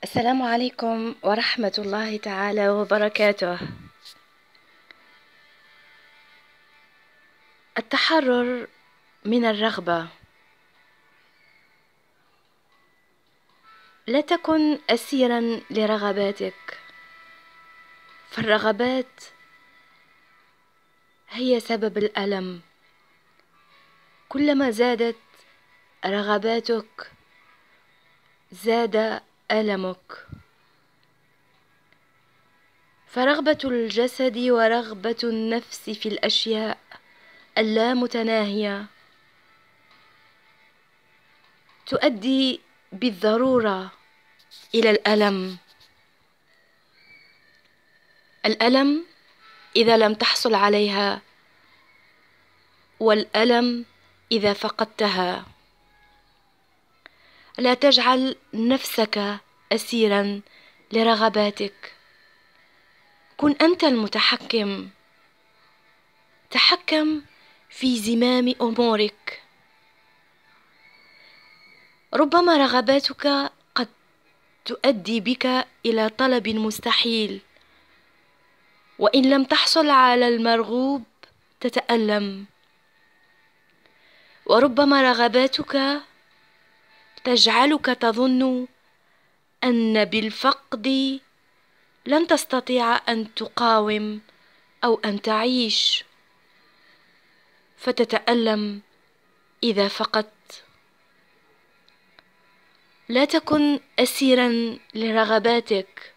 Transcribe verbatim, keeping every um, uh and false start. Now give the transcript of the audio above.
السلام عليكم ورحمة الله تعالى وبركاته. التحرر من الرغبة. لا تكن أسيرا لرغباتك، فالرغبات هي سبب الألم. كلما زادت رغباتك زاد ألمك، فرغبة الجسد ورغبة النفس في الأشياء اللامتناهية تؤدي بالضرورة إلى الألم. الألم إذا لم تحصل عليها، والألم إذا فقدتها. لا تجعل نفسك أسيرا لرغباتك، كن أنت المتحكم. تحكم في زمام أمورك. ربما رغباتك قد تؤدي بك إلى طلب مستحيل، وإن لم تحصل على المرغوب تتألم. وربما رغباتك تجعلك تظن أن بالفقد لن تستطيع أن تقاوم أو أن تعيش، فتتألم إذا فقدت. لا تكن أسيرا لرغباتك،